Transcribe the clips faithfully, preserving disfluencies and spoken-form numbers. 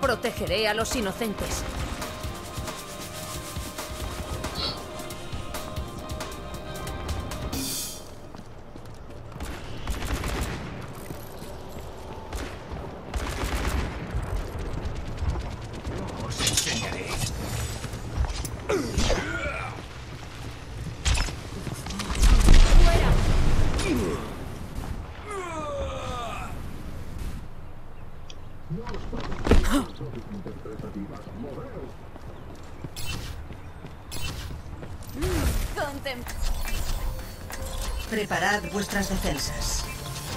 Protegeré a los inocentes. Os enseñaré. Preparad vuestras defensas.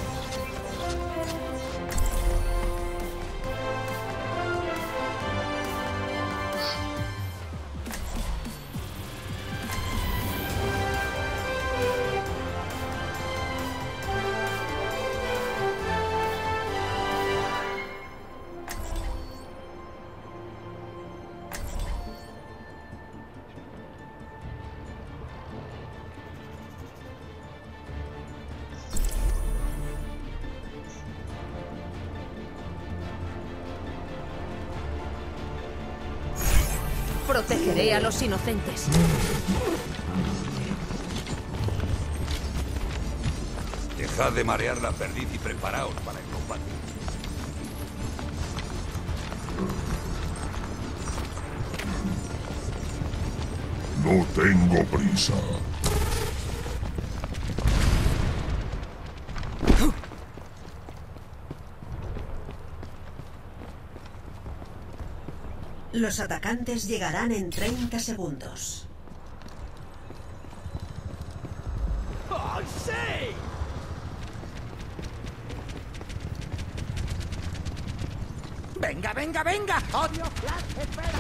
Protegeré a los inocentes. Dejad de marear la perdiz y preparaos para el combate. No tengo prisa. Los atacantes llegarán en treinta segundos. ¡Oh, sí! ¡Venga, venga, venga! ¡Oh, Dios! ¡Las esperas!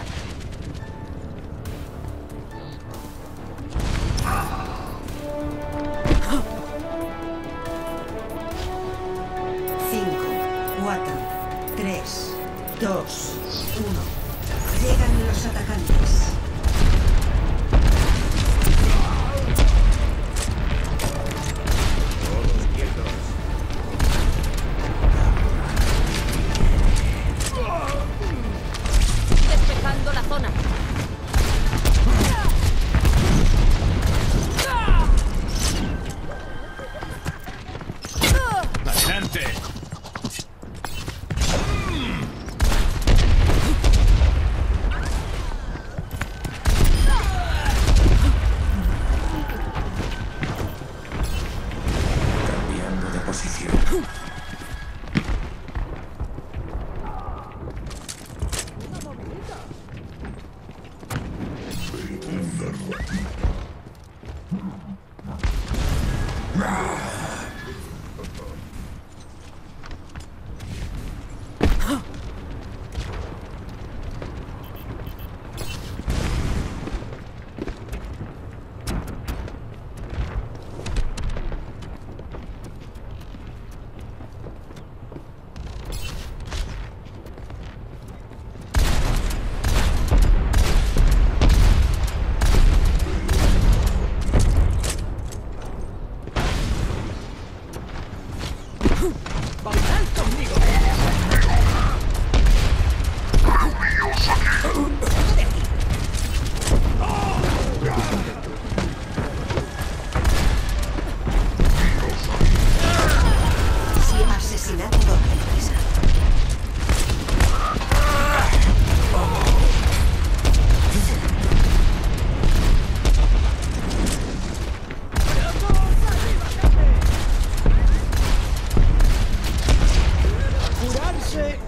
cinco, cuatro, tres, dos, uno. Llegan los atacantes. Todos quietos. Despejando la zona. ¡Adelante! Cambiando de posición. Asesinato doble. ¡Curarse!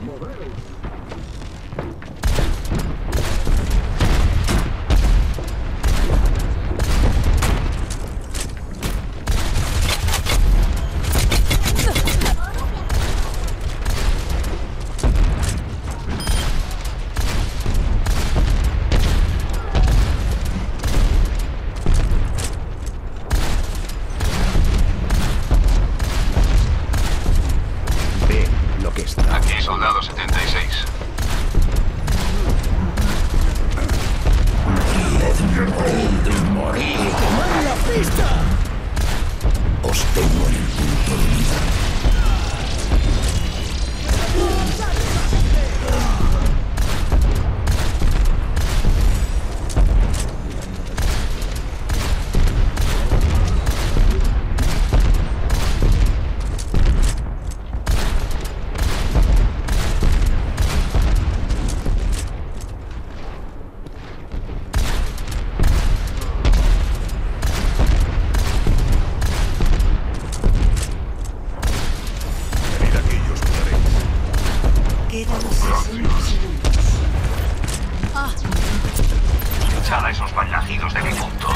Aquí, soldado setenta y seis. ¡Tomad la pista! Os tengo en el punto de mira. Quedan sesenta segundos. Echad a esos malnacidos de mi punto.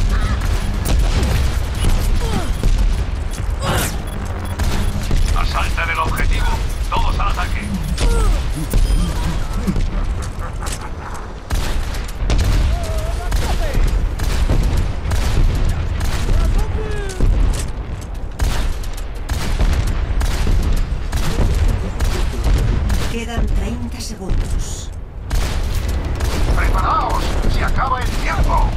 Asalten el objetivo. Todos al ataque. Quedan treinta segundos. ¡Preparaos! ¡Se acaba el tiempo!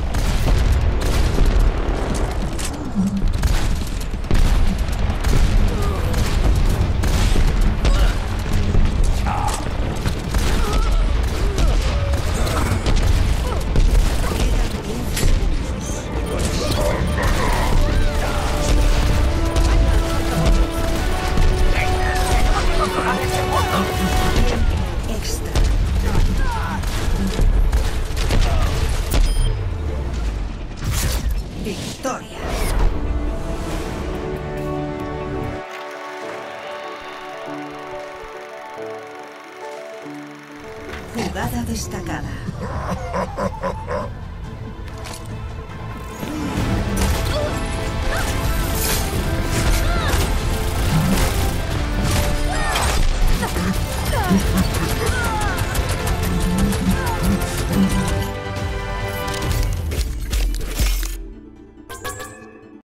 Extra. Victoria. Jugada destacada.